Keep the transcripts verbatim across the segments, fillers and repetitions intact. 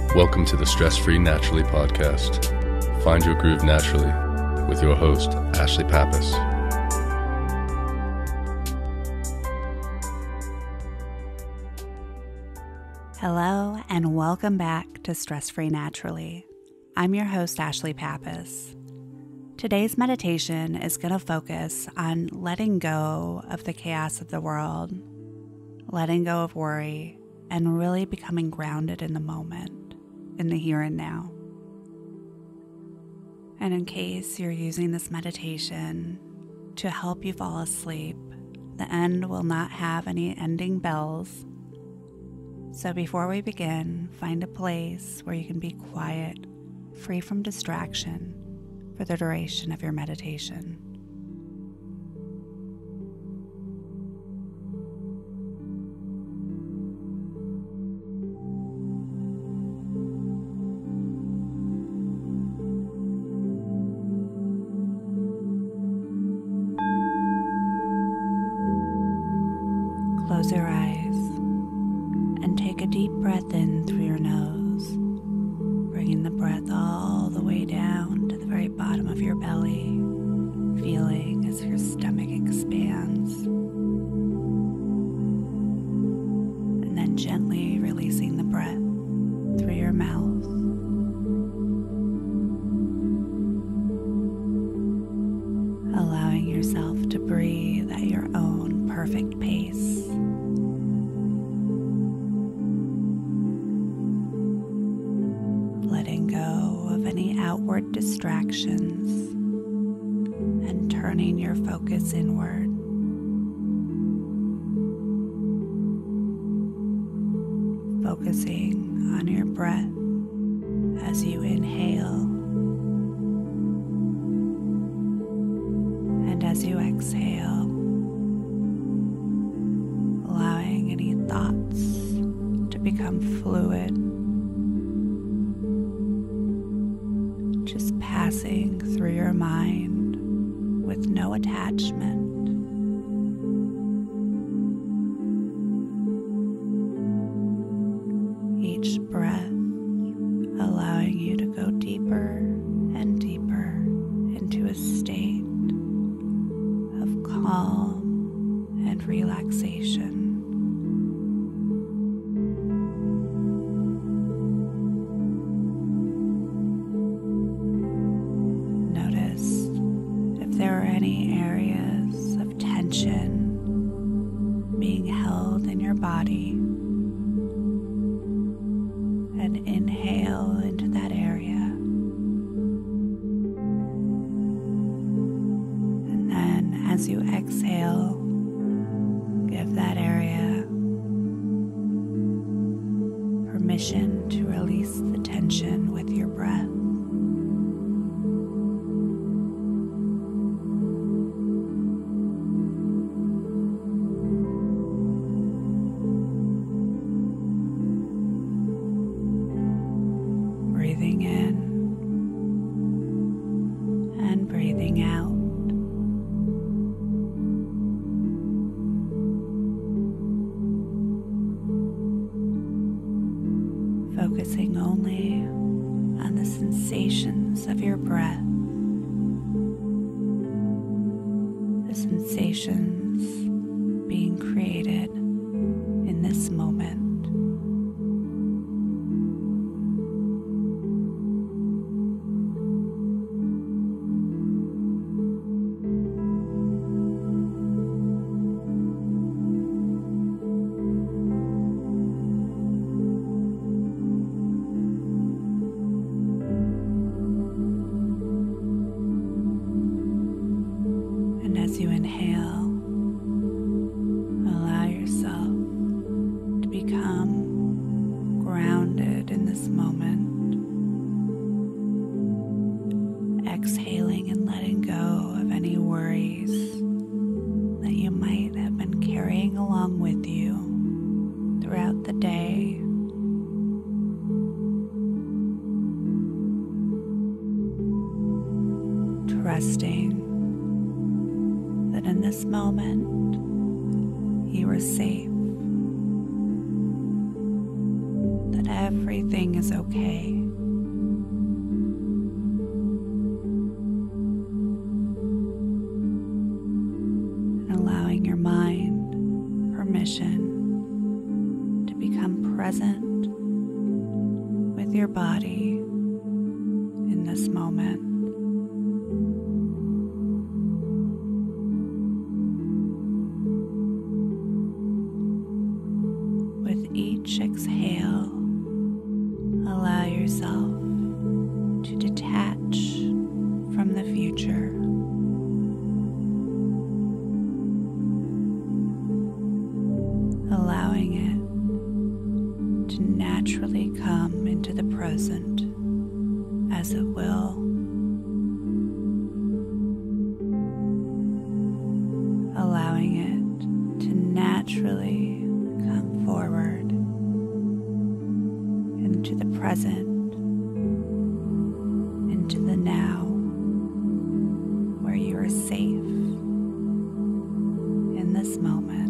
Welcome to the Stress-Free Naturally podcast. Find your groove naturally with your host, Ashlie Pappas. Hello and welcome back to Stress-Free Naturally. I'm your host, Ashlie Pappas. Today's meditation is going to focus on letting go of the chaos of the world, letting go of worry, and really becoming grounded in the moment, in the here and now. And in case you're using this meditation to help you fall asleep, the end will not have any ending bells. So before we begin, find a place where you can be quiet, free from distraction for the duration of your meditation. Close your eyes and take a deep breath in through your nose, bringing the breath all the way down to the very bottom of your belly, feeling as your stomach expands, and then gently releasing the breath through your mouth. Allowing yourself to breathe at your own perfect pace. Letting go of any outward distractions and turning your focus inward. Focusing on your breath as you inhale and as you exhale, allowing any thoughts to become fluid, just passing through your mind with no attachment. Each breath allowing you to go deeper and deeper into a state of calm and relaxation. There are any areas of tension being held in your body, and inhale into that area, and then as you exhale, give that area permission to release the tension with your breath. Breathing in and breathing out. Focusing only on the sensations of your breath, the sensations being created in this moment. And as you inhale, allow yourself to become grounded in this moment. Exhaling and letting go of any worries that you might have been carrying along with you throughout the day. Trusting that in this moment you are safe, that everything is okay. And allowing your mind permission to become present with your body in this moment. With each exhale, allow yourself to detach from the future. Allowing it to naturally come into the present as it will. Allowing it to naturally come forward into the present, into the now, where you are safe in this moment.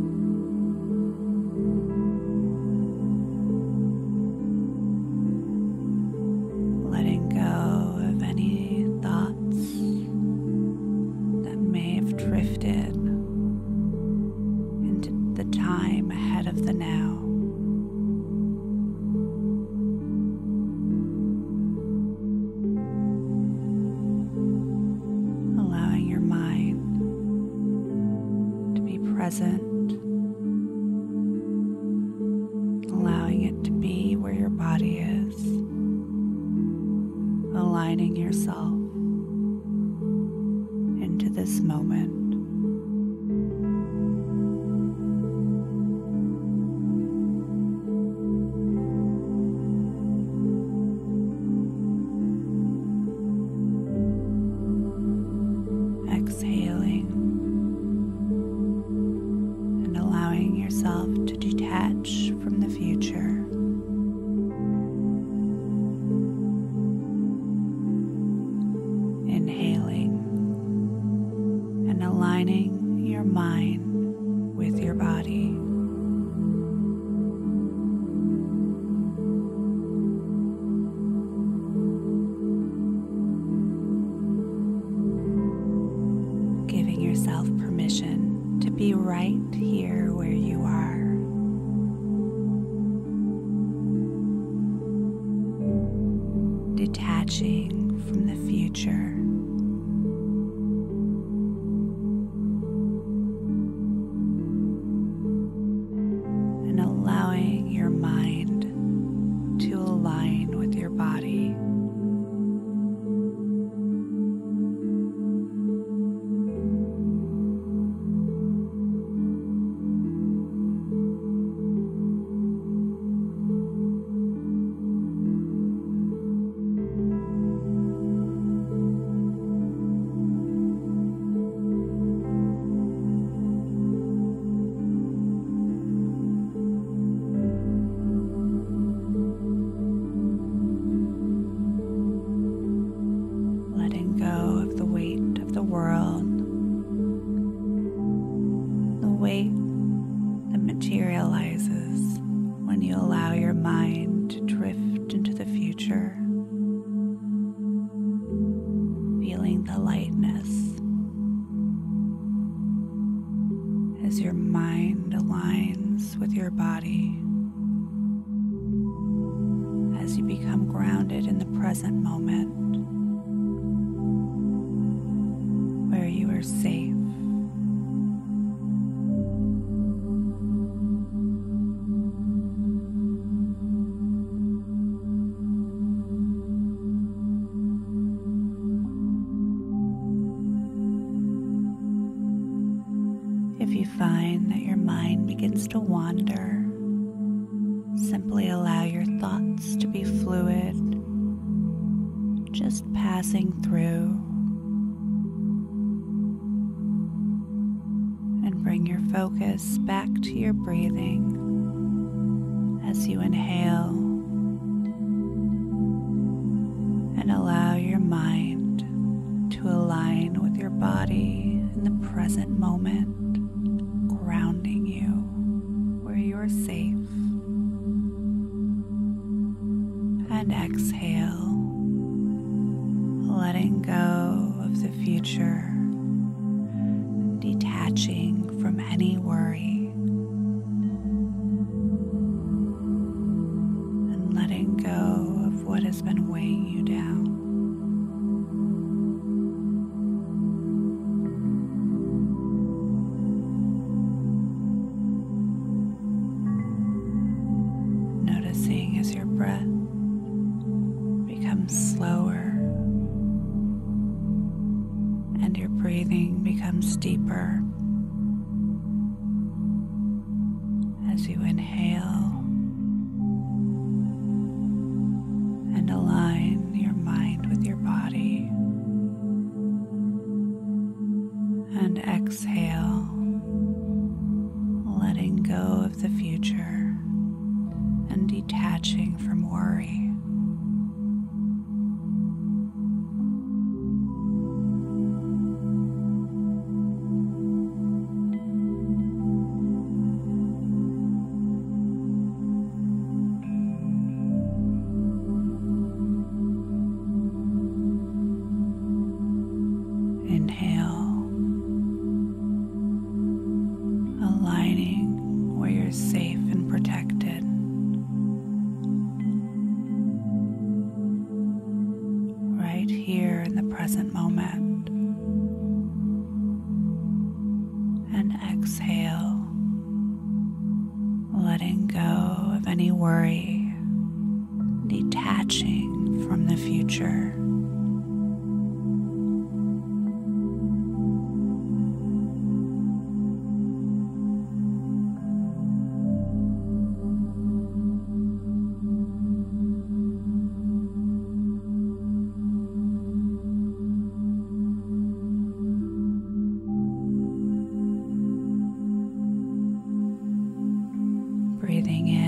Letting go of any thoughts that may have drifted into the time ahead of the now. Allowing your mind to be present, allowing it to be where your body is, aligning yourself into this moment. Exhaling and allowing yourself to detach from the future. Inhaling and aligning your mind with your body. Giving yourself permission to be right here where you are. Detaching from the future. And allowing your mind to align with your body. Letting go of the weight of the world, the weight that materializes when you allow your mind to drift into the future, feeling the lightness as your mind aligns with your body, as you become grounded in the present moment, where you are safe. If you find that your mind begins to wander, simply allow your thoughts to be fluid, just passing through, and bring your focus back to your breathing as you inhale and allow your mind to align with your body in the present moment, grounding you where you are safe. And exhale, letting go of the future, detaching from any worry, and letting go of what has been weighing you down. Noticing as your breath becomes slower and your breathing becomes deeper as you inhale and align your mind with your body, and exhale, letting go of the future and detaching from worry. Inhale, aligning where you're safe and protected. Right here in the present moment. And exhale, letting go of any worry, detaching from the future. Breathing